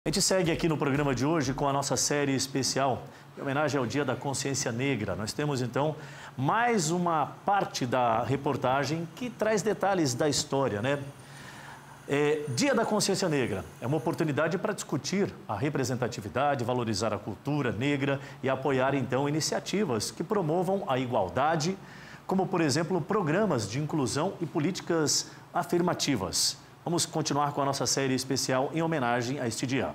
A gente segue aqui no programa de hoje com a nossa série especial em homenagem ao Dia da Consciência Negra. Nós temos então mais uma parte da reportagem que traz detalhes da história, né? Dia da Consciência Negra é uma oportunidade para discutir a representatividade, valorizar a cultura negra e apoiar então iniciativas que promovam a igualdade, como por exemplo programas de inclusão e políticas afirmativas. Vamos continuar com a nossa série especial em homenagem a este dia.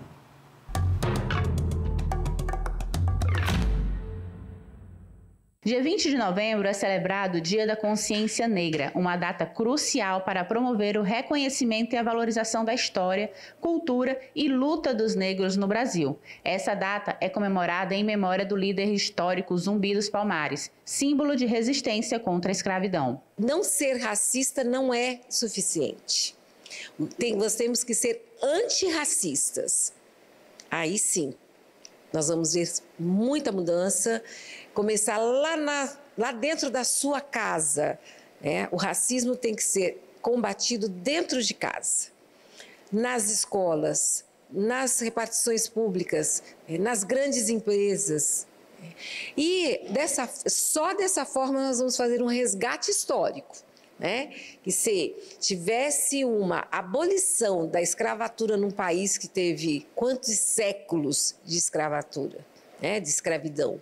Dia 20 de novembro é celebrado o Dia da Consciência Negra, uma data crucial para promover o reconhecimento e a valorização da história, cultura e luta dos negros no Brasil. Essa data é comemorada em memória do líder histórico Zumbi dos Palmares, símbolo de resistência contra a escravidão. Não ser racista não é suficiente. Nós temos que ser antirracistas. Aí sim, nós vamos ver muita mudança, começar lá dentro da sua casa. O racismo tem que ser combatido dentro de casa, nas escolas, nas repartições públicas, nas grandes empresas. E só dessa forma nós vamos fazer um resgate histórico. Que se tivesse uma abolição da escravatura num país que teve quantos séculos de escravatura, de escravidão,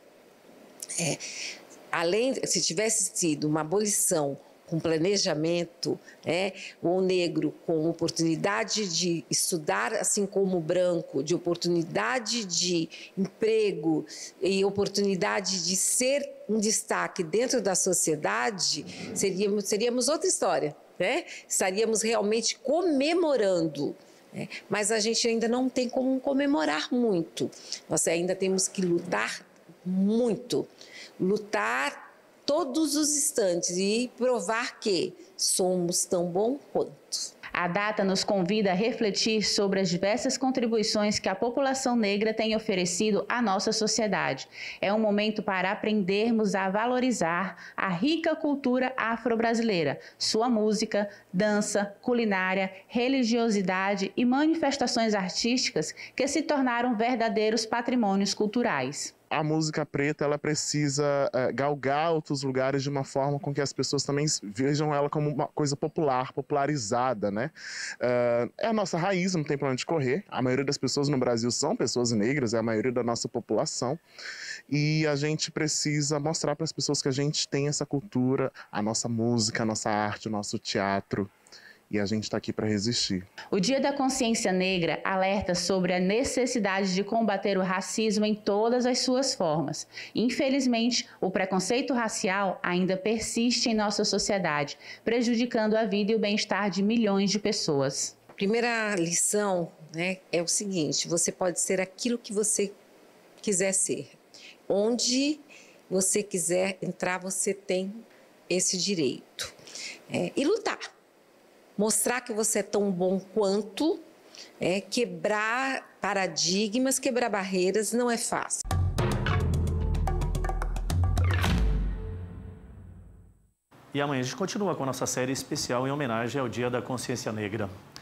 se tivesse sido uma abolição com planejamento, o negro com oportunidade de estudar, assim como o branco, de oportunidade de emprego e oportunidade de ser um destaque dentro da sociedade, seríamos outra história, Estaríamos realmente comemorando. Mas a gente ainda não tem como comemorar muito. Nós ainda temos que lutar muito, lutar todos os instantes e provar que somos tão bom quanto. A data nos convida a refletir sobre as diversas contribuições que a população negra tem oferecido à nossa sociedade. É um momento para aprendermos a valorizar a rica cultura afro-brasileira, sua música, dança, culinária, religiosidade e manifestações artísticas que se tornaram verdadeiros patrimônios culturais. A música preta, ela precisa galgar outros lugares de uma forma com que as pessoas também vejam ela como uma coisa popular, popularizada, É a nossa raiz, não tem para onde correr. A maioria das pessoas no Brasil são pessoas negras, é a maioria da nossa população. E a gente precisa mostrar para as pessoas que a gente tem essa cultura, a nossa música, a nossa arte, o nosso teatro. E a gente está aqui para resistir. O Dia da Consciência Negra alerta sobre a necessidade de combater o racismo em todas as suas formas. Infelizmente, o preconceito racial ainda persiste em nossa sociedade, prejudicando a vida e o bem-estar de milhões de pessoas. A primeira lição, é o seguinte: você pode ser aquilo que você quiser ser. Onde você quiser entrar, você tem esse direito. E lutar. Mostrar que você é tão bom quanto, quebrar paradigmas, quebrar barreiras, não é fácil. E amanhã a gente continua com a nossa série especial em homenagem ao Dia da Consciência Negra.